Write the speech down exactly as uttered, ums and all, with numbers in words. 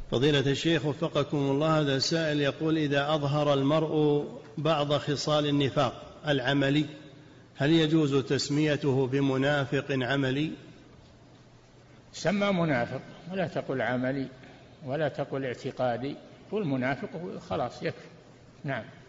فضيلة الشيخ وفقكم الله، هذا سائل يقول: إذا أظهر المرء بعض خصال النفاق العملي هل يجوز تسميته بمنافق عملي؟ سمى منافق، ولا تقل عملي ولا تقل اعتقادي، قل منافق خلاص يكفي. نعم.